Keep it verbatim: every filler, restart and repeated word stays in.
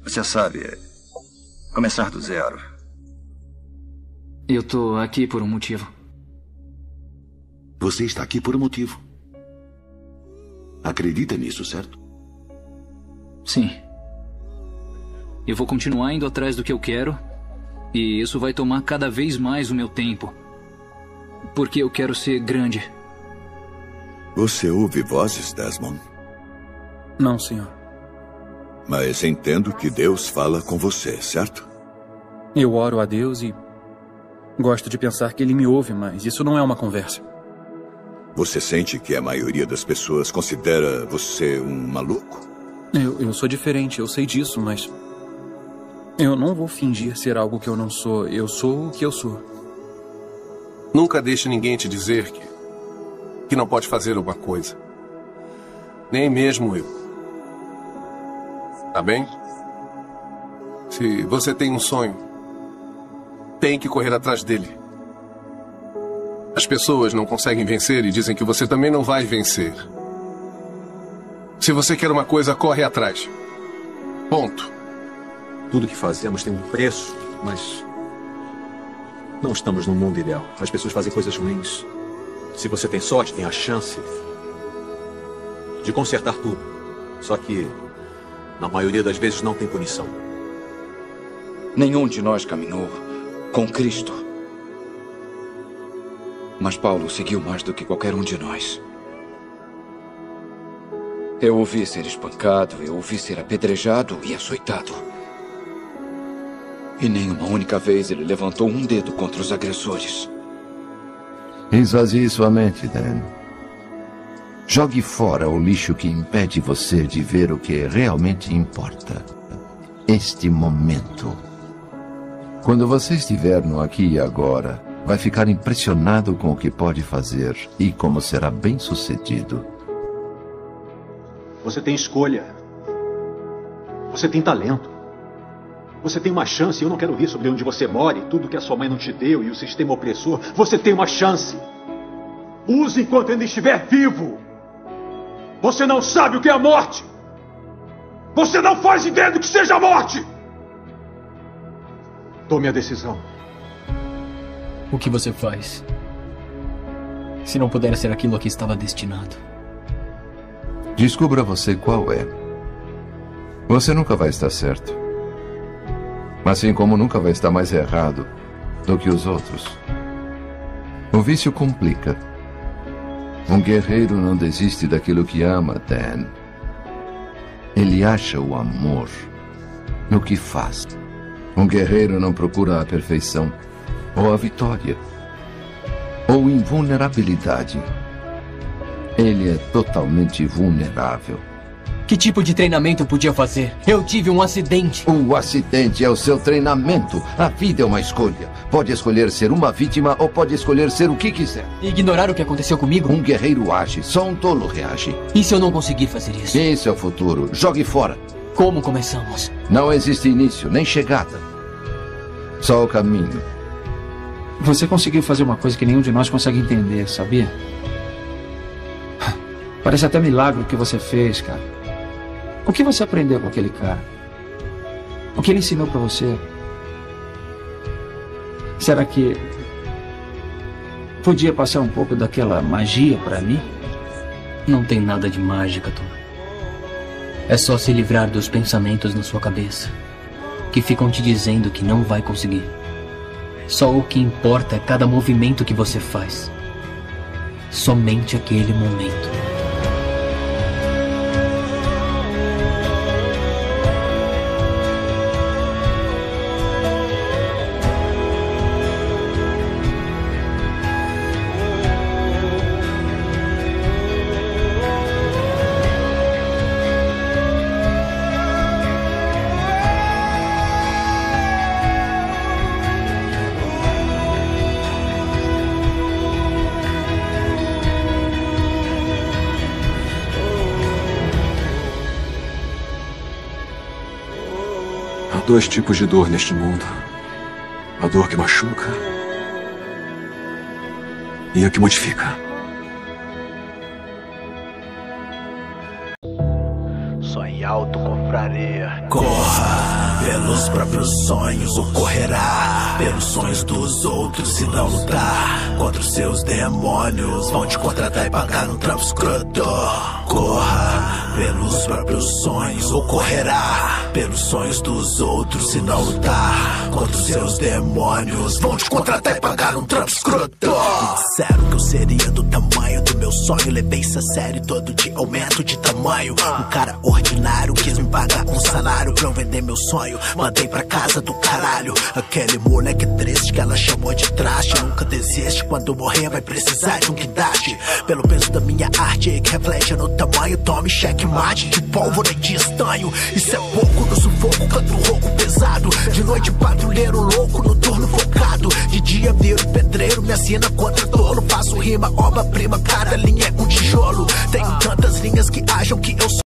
Você sabe, é começar do zero. Eu tô aqui por um motivo. Você está aqui por um motivo. Acredita nisso, certo? Sim. Eu vou continuar indo atrás do que eu quero. E isso vai tomar cada vez mais o meu tempo. Porque eu quero ser grande. Você ouve vozes, Desmond? Não, senhor. Mas entendo que Deus fala com você, certo? Eu oro a Deus e gosto de pensar que Ele me ouve, mas isso não é uma conversa. Você sente que a maioria das pessoas considera você um maluco? Eu, eu sou diferente, eu sei disso, mas eu não vou fingir ser algo que eu não sou. Eu sou o que eu sou. Nunca deixe ninguém te dizer que, que não pode fazer uma coisa. Nem mesmo eu. Tá bem? Se você tem um sonho, tem que correr atrás dele. As pessoas não conseguem vencer e dizem que você também não vai vencer. Se você quer uma coisa, corre atrás. Ponto. Tudo que fazemos tem um preço, mas não estamos num mundo ideal. As pessoas fazem coisas ruins. Se você tem sorte, tem a chance de consertar tudo. Só que, na maioria das vezes, não tem punição. Nenhum de nós caminhou com Cristo. Mas Paulo seguiu mais do que qualquer um de nós. Eu o vi ser espancado, eu o vi ser apedrejado e açoitado. E nem uma única vez ele levantou um dedo contra os agressores. Esvazie sua mente, Dan. Jogue fora o lixo que impede você de ver o que realmente importa. Este momento. Quando você estiver no aqui e agora, vai ficar impressionado com o que pode fazer e como será bem-sucedido. Você tem escolha. Você tem talento. Você tem uma chance. Eu não quero ouvir sobre onde você mora e tudo que a sua mãe não te deu e o sistema opressor. Você tem uma chance. Use enquanto ainda estiver vivo. Você não sabe o que é a morte. Você não faz ideia do que seja a morte. Tome a decisão. O que você faz se não puder ser aquilo a que estava destinado? Descubra você qual é. Você nunca vai estar certo. Assim como nunca vai estar mais errado do que os outros. O vício complica. Um guerreiro não desiste daquilo que ama, Dan. Ele acha o amor no que faz. Um guerreiro não procura a perfeição, ou a vitória, ou invulnerabilidade. Ele é totalmente vulnerável. Que tipo de treinamento eu podia fazer? Eu tive um acidente. O acidente é o seu treinamento. A vida é uma escolha. Pode escolher ser uma vítima ou pode escolher ser o que quiser. Ignorar o que aconteceu comigo? Um guerreiro age, só um tolo reage. E se eu não conseguir fazer isso? Esse é o futuro. Jogue fora. Como começamos? Não existe início, nem chegada. Só o caminho. Você conseguiu fazer uma coisa que nenhum de nós consegue entender, sabia? Parece até milagre o que você fez, cara. O que você aprendeu com aquele cara? O que ele ensinou pra você? Será que podia passar um pouco daquela magia pra mim? Não tem nada de mágica, Tom. É só se livrar dos pensamentos na sua cabeça que ficam te dizendo que não vai conseguir. Só o que importa é cada movimento que você faz. Somente aquele momento. Há dois tipos de dor neste mundo. A dor que machuca e a que modifica. Só em autoconfiança compraria. Corra pelos próprios sonhos ou correrá pelos sonhos dos outros. Se não lutar contra os seus demônios, vão te contratar e pagar um trampo escroto. Corra pelos próprios sonhos ou correrá pelos sonhos dos outros. Se não lutar contra os seus demônios, vão te contratar e pagar um trampo escroto. Disseram que eu seria do tamanho do meu sonho, levei isso a sério, todo dia aumento de tamanho. Um cara ordinário quis me pagar um salário pra eu vender meu sonho, mandei pra casa do caralho. Aquele moleque triste que ela chamou de traste, nunca desiste, quando morrer vai precisar de um guindaste. Pelo peso da minha arte que reflete no tamanho, tome checkmate de pólvora e de estanho. Isso é pouco no sufoco, canto rouco pesado. De noite patrulheiro louco, noturno focado. De dia viro pedreiro, me assina contra tolo. Faço rima, obra-prima, cada linha é um tijolo. Tenho tantas linhas que acham que eu sou